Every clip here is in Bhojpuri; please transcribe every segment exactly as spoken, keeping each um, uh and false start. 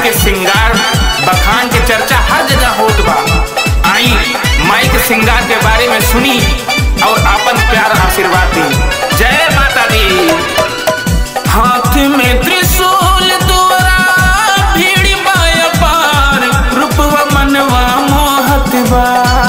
के श्रृंगार बखान के चर्चा हर जगह होत बा। आई माई के श्रृंगार के बारे में सुनी और आपन प्यार आशीर्वाद दी। जय माता दी। हाथ में त्रिशूल दुआरा भीड़ बाय पार, रूपवा मनवा मोहत बा।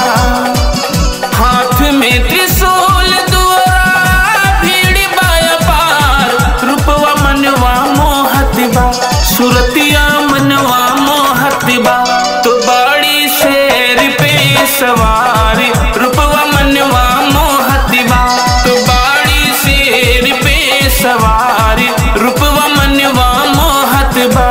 हाथ में त्रिशूल दुआरा भीड़ बाय पार, रूपवा मनवा मोहत बा। सुरतिया मनवा मोहत बा, तो बड़ी शेर पे सवार, रूपवा मनवा मोहत बा। तो बड़ी शेर पे सवार, रूपवा मनवा मोहत बा।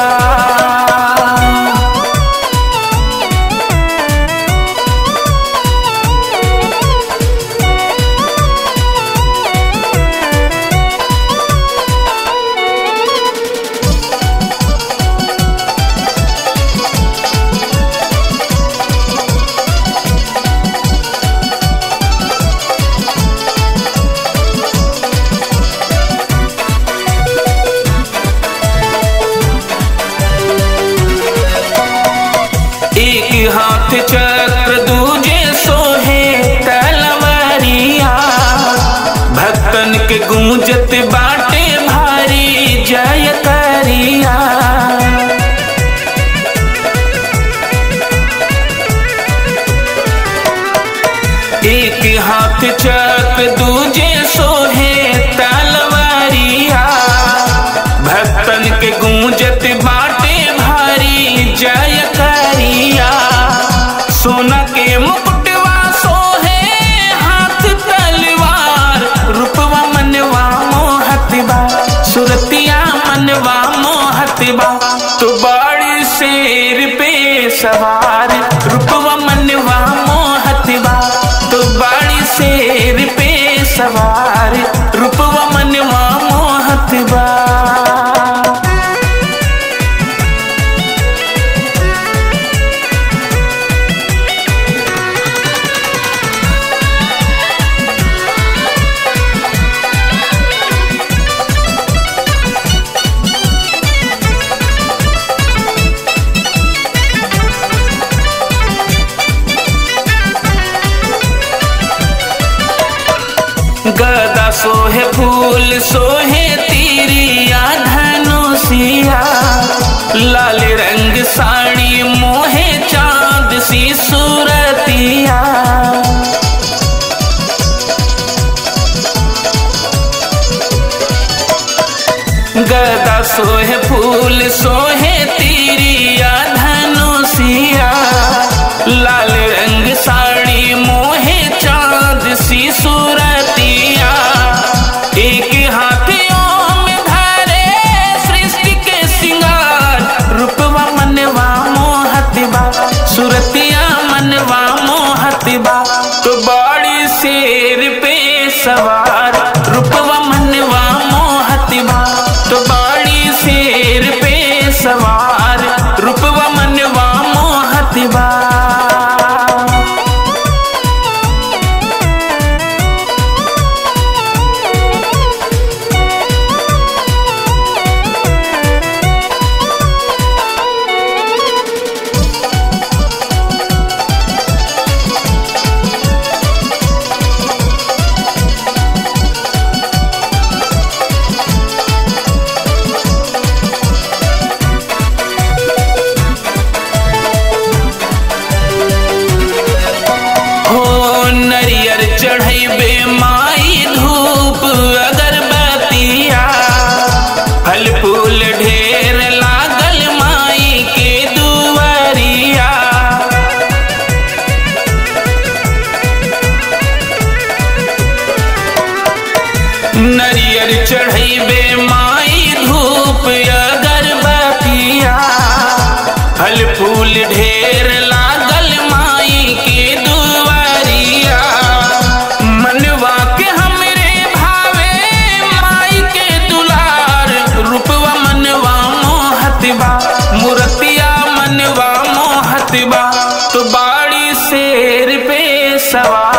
एक हाथ चक्र दूजे सोहे तलवारिया, भक्तन के गूंजत बाटे भारी जय करिया। एक हाथ चक्र दूजे सोहे तलवारिया, भक्तन के गूंजत बाटे भारी जय करिया। सोना के मुकुटवा सोहे हाथ तलवार, रूपवा मनवा मोहत बा। सुरतिया मनवा मोहत बा, तो बड़ी शेर पे सवार, रूपवा मनवा मोहत बा। तो बड़ी शेर पे सवार, रूपवा मनवा मोहत बा। गदा सोहे फूल सोहे तीरिया धनुषिया, लाल रंग साड़ी मोहे चांद सी सूरतिया। गदा सोहे फूल सोहे तीरिया धनुषिया, लाल रंग साड़ी मोहे चांद सी सूरतिया। एक हाथियों में धरे सृष्टि के सिंगार, रूपवा मनवा मोहत बा। सुरतिया मनवा मोहत बा, तो बड़ी शेर पे सवार, रूपवा मनवा मोहत बा। तो बड़ी शेर पे सवार, रूपवा मनवा मोहत बा। नरियर चढ़ैबे माई धूप अगरबत्तिया, फल फूल ढेर लागल माई के दुआरिया। नरियर चढ़ैबे माई धूप अगरबत्तिया, फल फूल ढेर लागल माई के दुआरिया। मनवा के हमरे भावे माई के दुलार, रूपवा मनवा मोहत बा। मूर्तिया मनवा मोहत बा, तो बाड़ी शेर पे सवार,